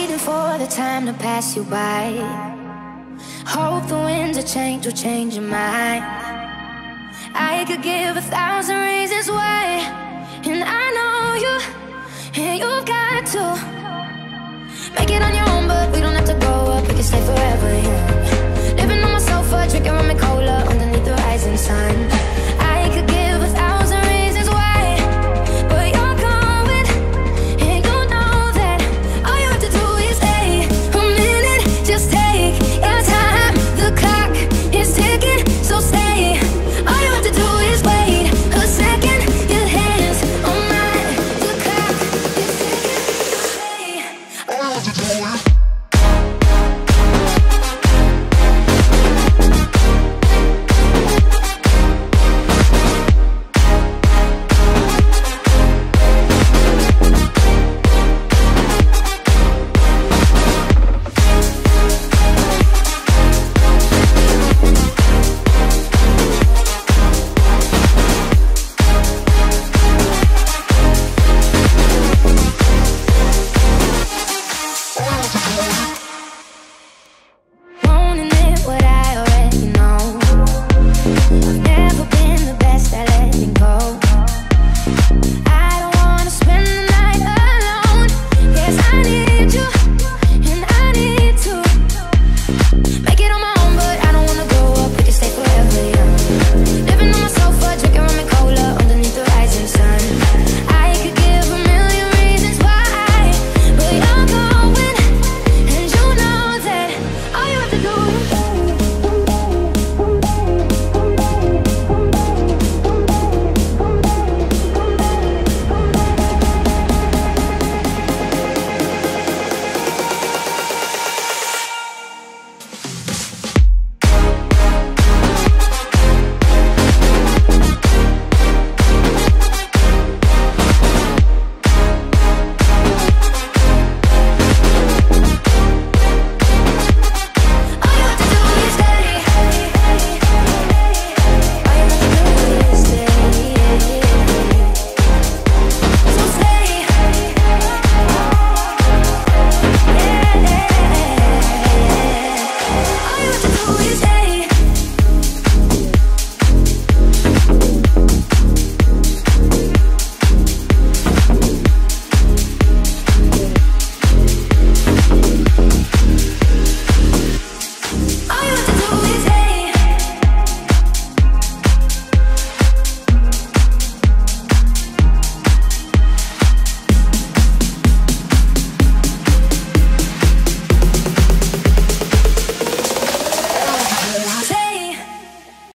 waiting for the time to pass you by. Hope the winds of change will change your mind. I could give 1,000 reasons why, and I know you, and you've got to make it on your own, but we don't have to grow up, we can stay forever young. Living on my sofa, drinking rum and cola underneath the rising sun. I could give 1,000 reasons why, but you're going, and you know that all you have to do is stay a minute. Just take your time, the clock is ticking, so stay. All you have to do is wait a second. Your hands on mine, the clock is ticking, so stay. All you have to do is